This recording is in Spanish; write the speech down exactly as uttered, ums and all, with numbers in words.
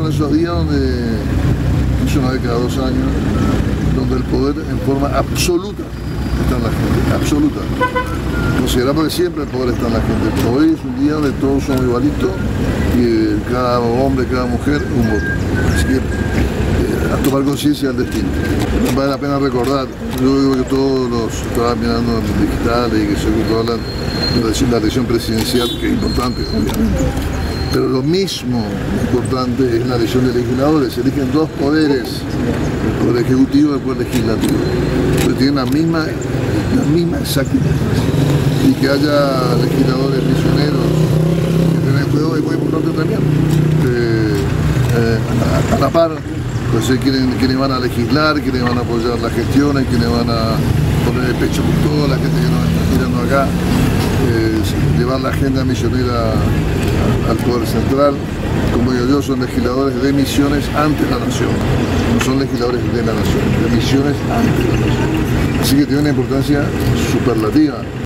son esos días donde, es una vez cada dos años, donde el poder en forma absoluta está en la gente, absoluta. Consideramos que siempre el poder está en la gente. Hoy es un día donde todos somos igualitos y cada hombre, cada mujer, un voto. Así que eh, a tomar conciencia del destino. Vale la pena recordar, yo digo que todos los estaban mirando en digitales y que se controlan la elección presidencial, que es importante, obviamente. Pero lo mismo importante es la elección de legisladores. Se eligen dos poderes, el poder ejecutivo y el poder legislativo. Pero tienen la misma, la misma exactitud. Y que haya legisladores misioneros que tengan cuidado es muy importante también. Eh, eh, a, a la par, pues eh, quienes, quienes van a legislar, quienes van a apoyar las gestiones, quienes van a poner el pecho con toda la gente que nos está mirando acá. Eh, llevar la agenda misionera al poder central. Como digo yo, son legisladores de misiones ante la nación, no son legisladores de la nación, de misiones ante la nación. Así que tiene una importancia superlativa.